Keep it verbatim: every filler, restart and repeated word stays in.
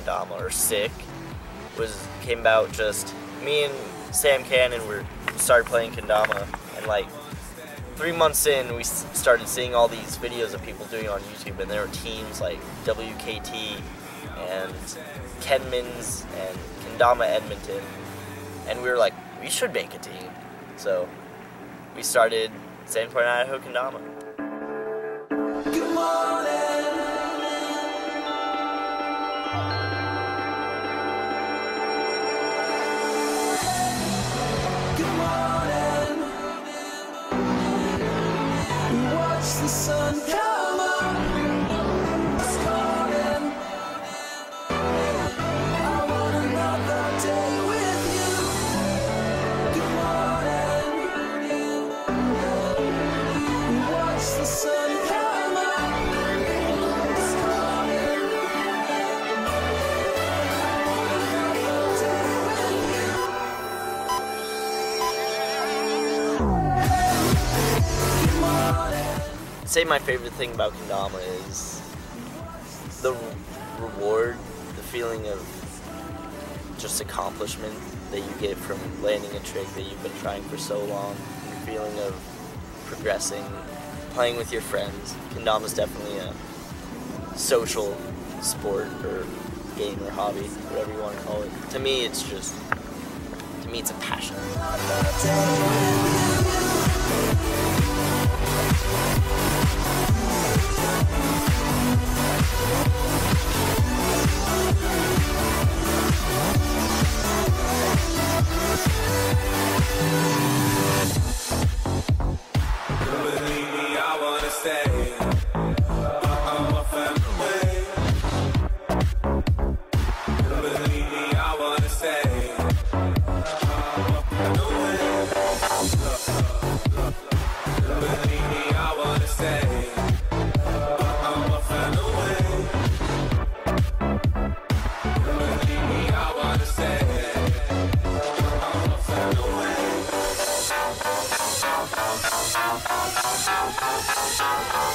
kendama, or sick, was came about just me and Sam Cannon were started playing kendama, and like three months in, we started seeing all these videos of people doing it on YouTube, and there were teams like W K T and Kenmans and Kendama Edmonton, and we were like, we should make a team. So we started Sand Point, Idaho Kendama. Good morning. Good morning. Watch the sun come up. It's calling. I want another day with you. Good morning. Watch the sun come up. It's calling. I want another day with you. Good morning. I'd say my favorite thing about kendama is the reward, the feeling of just accomplishment that you get from landing a trick that you've been trying for so long, the feeling of progressing, playing with your friends. Kendama is definitely a social sport or game or hobby, whatever you want to call it. To me, it's just, to me, it's a passion. Believe me, I wanna stay. I'm a family. Believe me, I wanna stay. I'm a family. Believe me, I wanna stay. I'm a family. Believe me, I wanna stay. I'm a family.